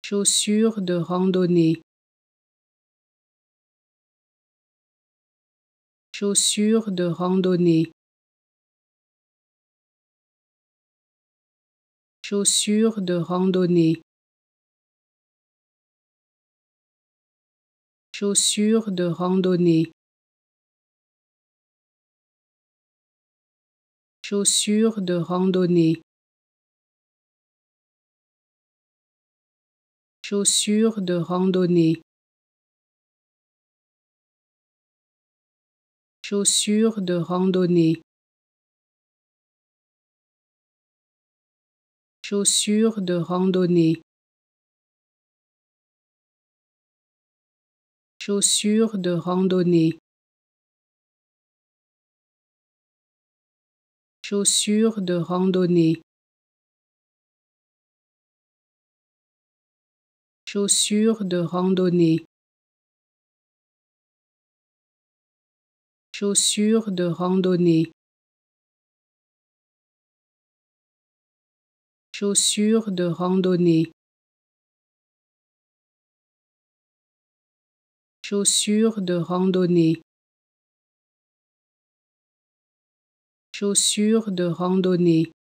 chaussures de randonnée, chaussures de randonnée, chaussures de randonnée, chaussures de randonnée, chaussures de randonnée, chaussures de randonnée, chaussures de randonnée, chaussures de randonnée, chaussures de randonnée, chaussures de randonnée, chaussures de randonnée, chaussures de randonnée, chaussures de randonnée, chaussures de randonnée, chaussures de randonnée,